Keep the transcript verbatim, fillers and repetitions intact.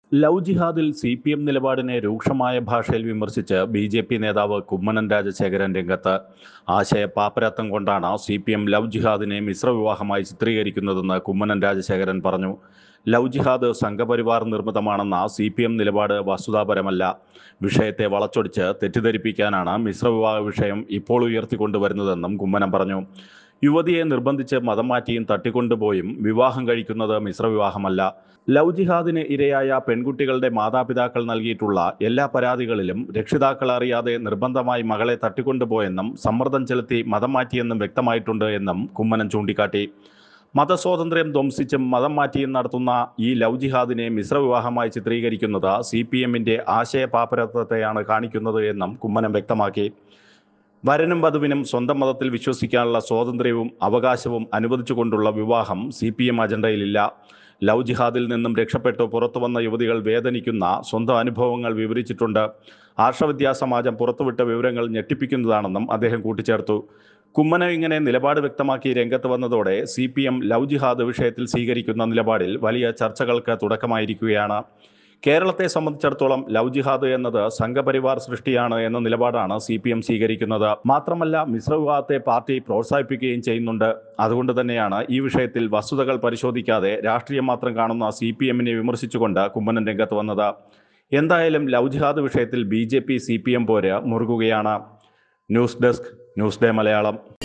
Love ജിഹാദിൽ C P M നിലപാടിനെ രൂക്ഷമായ ഭാഷയിൽ വിമർശിച്ച് ബി ജെ പി നേതാവ് കുമ്മനം രാജശേഖരൻ രംഗത്ത്. ആശയ പാപ്പരത്വം കൊണ്ടാണ് സി പി എം ലവ് ജിഹാദിനെ മിശ്രവിവാഹമായി ചിത്രീകരിക്കുന്നതെന്ന് കുമ്മനം രാജശേഖരൻ പറഞ്ഞു. ലവ് ജിഹാദ് സംഘപരിവാർ നിർമ്മിതമാണെന്ന സി പി എം നിലപാട് വസ്തുതാപരമല്ല. വിഷയത്തെ വളച്ചൊടിച്ച് തെറ്റിദ്ധരിപ്പിക്കാനാണ് മിശ്രവിവാഹ വിഷയം ഇപ്പോൾ ഉയർത്തിക്കൊണ്ടുവരുന്നതെന്നും കുമ്മനം പറഞ്ഞു. യുവതിയെ നിർബന്ധിച്ച് മതം മാറ്റിയും തട്ടിക്കൊണ്ടുപോയും വിവാഹം കഴിക്കുന്നത് മിശ്രവിവാഹമല്ല. ലവ് ജിഹാദിന് ഇരയായ പെൺകുട്ടികളുടെ മാതാപിതാക്കൾ നൽകിയിട്ടുള്ള എല്ലാ പരാതികളിലും രക്ഷിതാക്കൾ അറിയാതെ നിർബന്ധമായി മകളെ തട്ടിക്കൊണ്ടുപോയെന്നും സമ്മർദ്ദം ചെലുത്തി മതം മാറ്റിയെന്നും വ്യക്തമായിട്ടുണ്ട് എന്നും കുമ്മനം ചൂണ്ടിക്കാട്ടി. മതസ്വാതന്ത്ര്യം ധ്വംസിച്ചും മതം മാറ്റിയും നടത്തുന്ന ഈ ലവ് ജിഹാദിനെ മിശ്രവിവാഹമായി ചിത്രീകരിക്കുന്നത് സി പി എമ്മിൻ്റെ ആശയ പാപ്പരത്വത്തെയാണ് കാണിക്കുന്നത് എന്നും കുമ്മനം വ്യക്തമാക്കി. വരനും വധുവിനും സ്വന്തം മതത്തിൽ വിശ്വസിക്കാനുള്ള സ്വാതന്ത്ര്യവും അവകാശവും അനുവദിച്ചുകൊണ്ടുള്ള വിവാഹം സി പി എം അജണ്ടയിലില്ല. ലവ് ജിഹാദിൽ നിന്നും രക്ഷപ്പെട്ടു പുറത്തു വന്ന യുവതികൾ വേദനിക്കുന്ന സ്വന്തം അനുഭവങ്ങൾ വിവരിച്ചിട്ടുണ്ട്. ആർഷവിദ്യാ സമാജം പുറത്തുവിട്ട വിവരങ്ങൾ ഞെട്ടിപ്പിക്കുന്നതാണെന്നും അദ്ദേഹം കൂട്ടിച്ചേർത്തു. കുമ്മനം ഇങ്ങനെ നിലപാട് വ്യക്തമാക്കി രംഗത്ത് വന്നതോടെ C P M love jihad വിഷയത്തിൽ സ്വീകരിക്കുന്ന നിലപാടിൽ വലിയ ചർച്ചകൾക്ക് തുടക്കമായിരിക്കുകയാണ്. കേരളത്തെ സംബന്ധിച്ചിടത്തോളം ലവ് ജിഹാദ് എന്നത് സംഘപരിവാർ സൃഷ്ടിയാണ് എന്ന നിലപാടാണ് സി പി എം സ്വീകരിക്കുന്നത്. മാത്രമല്ല, മിശ്രവിവാഹത്തെ പാർട്ടി പ്രോത്സാഹിപ്പിക്കുകയും ചെയ്യുന്നുണ്ട്. അതുകൊണ്ട് തന്നെയാണ് ഈ വിഷയത്തിൽ വസ്തുതകൾ പരിശോധിക്കാതെ രാഷ്ട്രീയം മാത്രം കാണുന്ന സി പി എമ്മിനെ വിമർശിച്ചുകൊണ്ട് കുമ്മനം രംഗത്ത് വന്നത്. എന്തായാലും ലവ് ജിഹാദ് വിഷയത്തിൽ B J P C P M പോര് മുറുകുകയാണ്. News desk, news day Malayalam.